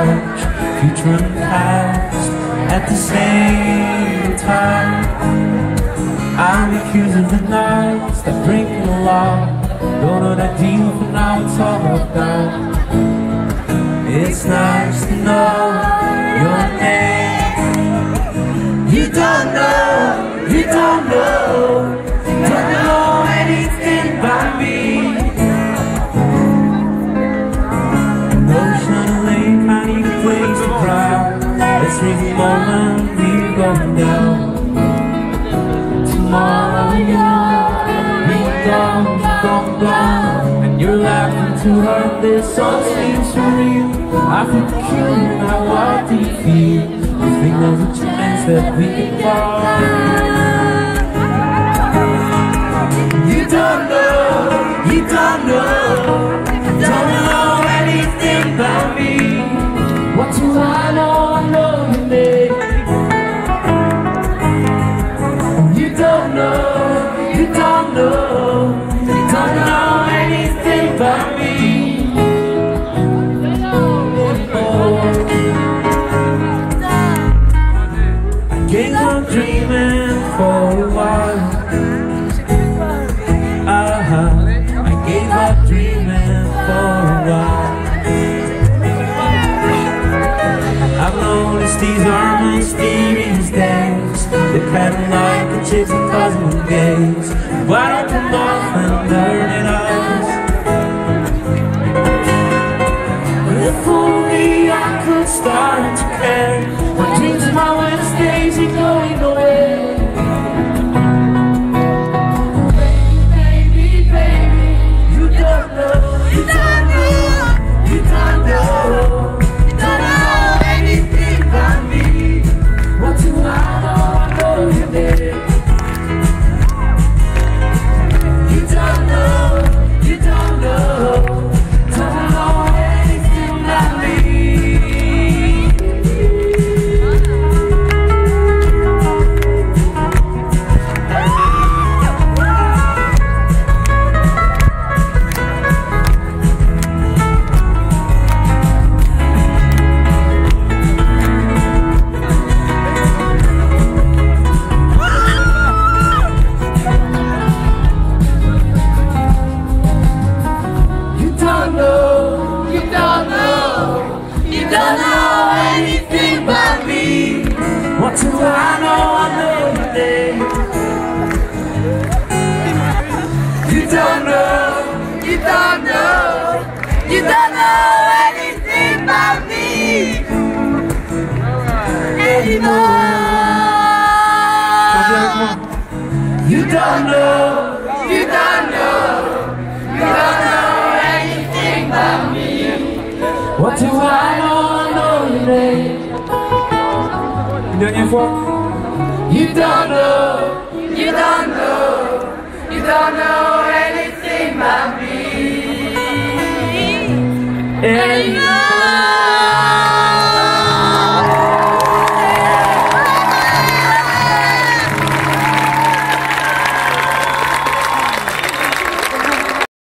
touch, future and past at the same time. I'm accused of the nights that drinking a lot. Don't know that deal, for now it's all worked out. It's nice to know your name. You don't know, you don't know anything about me. Emotionally, I need a place to cry. Let's ring the moment we're going down. Tomorrow we're gone, and you're laughing too hard. This all seems surreal. I feel peculiar now. What do you feel? You think there's a chance that we can fall? You don't know anything about me. What do I know? I know your name. You don't know anything about me. I gave up dreaming for a while. I gave up dreaming for a while. I've noticed these are mysterious days. They're patterned like a gypsy puzzle gaze. Wide open mouth and dirty eyes. If only I could start to care. My dreams and my Wednesdays are going away. Baby, you don't know anything about me. What do I know? I know your name. You don't know anything about me. You don't know anything about me. What do I know? I know your name. You don't know anything about me anymore. You don't know anything about me. What do I know? I know your name. Une dernière fois. You don't know anything about me anymore.